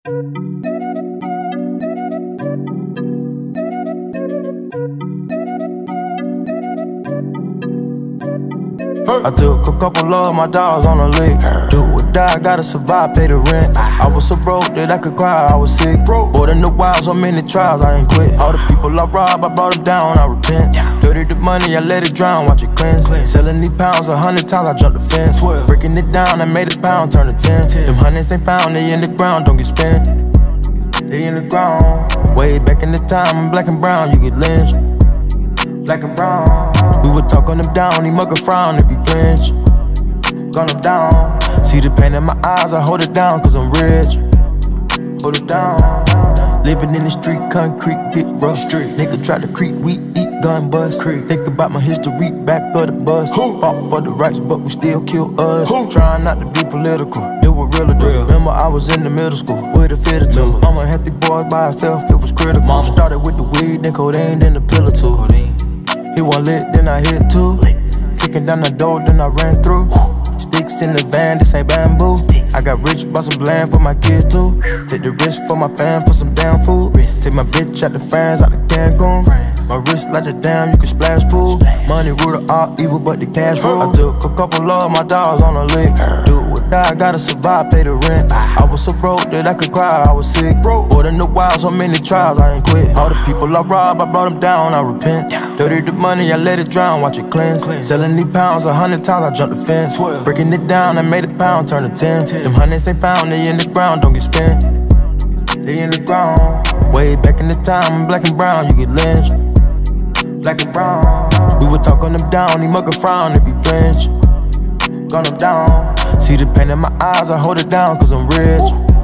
I took a couple of my dogs on a lick. Do or die, gotta survive, pay the rent. I was so broke that I could cry, I was sick. More than the wild, so many trials, I ain't quit. All the people I robbed, I brought them down, I repent. Dirty the money, I let it drown, watch it cleanse. Selling these pounds 100 times, I jumped the fence. Breaking it down, I made a pound, turn to 10. Them hundreds ain't found, they in the ground, don't get spent. They in the ground. Way back in the time, black and brown, you get lynched. Black and brown. We would talk on them down, he mug a frown if he flinch. Gun him down. See the pain in my eyes, I hold it down cause I'm rich. Hold it down. Living in the street, concrete, get rough. Nigga try to creep, we eat, gun bust. Think about my history, back of the bus. Fought for the rights, but we still kill us. Trying not to be political, it was real to remember I was in the middle school with a fit or two. Mama had the boys by herself, it was critical. Mama started with the weed, then codeine, then the pill or two. He one lit, then I hit two. Kicking down the door, then I ran through. Sticks in the van, this ain't bamboo. I got rich, bought some land for my kids too. Take the risk for my fam for some damn food. Take my bitch out the fans, out the Cancun. My wrist like the dam, you can splash pool. Money rule of all evil, but the cash rule. I took a couple of my dogs on a lick. Do or die, gotta survive, pay the rent. I was so broke that I could cry, I was sick. More than the wild, so many trials, I ain't quit. All the people I robbed, I brought them down, I repent. Dirty the money, I let it drown, watch it cleanse. Selling these pounds 100 times, I jumped the fence. Breaking it down, I made a pound, turn to 10. Them hundreds ain't found, they in the ground, don't get spent. They in the ground. Way back in the time, black and brown, you get lynched. Black and brown. We would talk on them down, he mug a frown if he flinch. Gun him down. See the pain in my eyes, I hold it down cause I'm rich.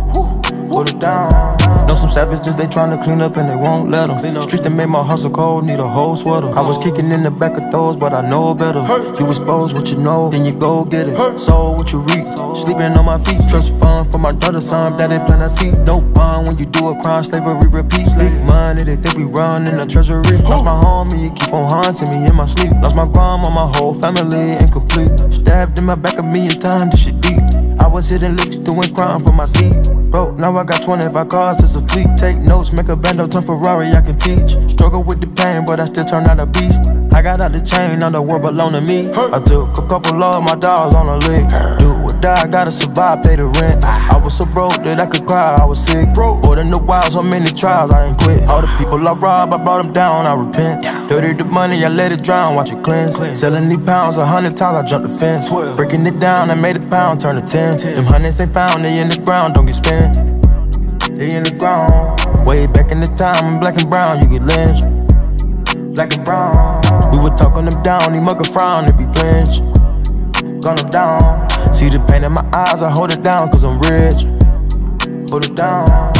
Hold it down. Know some savages, they tryna clean up and they won't let them. Streets that made my hustle cold, need a whole sweater. I was kicking in the back of doors, but I know better. You expose what you know, then you go get it. Soul what you reap, sleeping on my feet. Trust fund for my daughter's son, that they plan to see. No bond when you do a crime, slavery repeats. Leak money, they think we run in the treasury. Lost my homie, you keep on haunting me in my sleep. Lost my grandma, my whole family incomplete. Stabbed in my back 1,000,000 times, this shit deep. I was hitting licks, doing crime for my seat. Bro, now I got 25 cars, it's a fleet. Take notes, make a bando, turn Ferrari, I can teach. Struggle with the pain, but I still turn out a beast. I got out the chain, now the world belong to me. I took a couple of my dogs on a lick. Do or die, gotta survive, pay the rent. I was so broke that I could cry, I was sick. More than the wild, so many trials, I ain't quit. All the people I robbed, I brought them down, I repent. Dirty the money, I let it drown, watch it cleanse. Selling these pounds 100 times, I jumped the fence. Breaking it down, I made a pound, turn to 10. Them hundreds ain't found, they in the ground, don't get spent. They in the ground. Way back in the time, black and brown, you get lynched. Black and brown. We would talk on them down, he mug a frown if he flinch. Gun him down. See the pain in my eyes, I hold it down cause I'm rich. Hold it down.